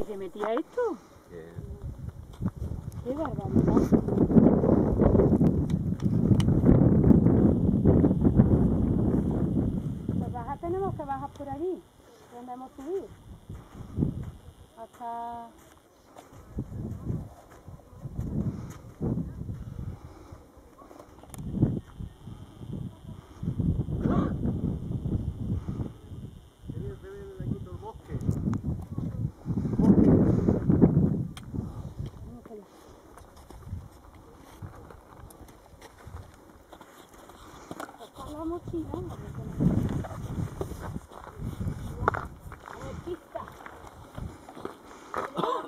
te metía esto? Bien. Qué barbaridad. Pues tenemos que bajar por allí, donde hemos subido. Hasta... la mochila, a ver, pista.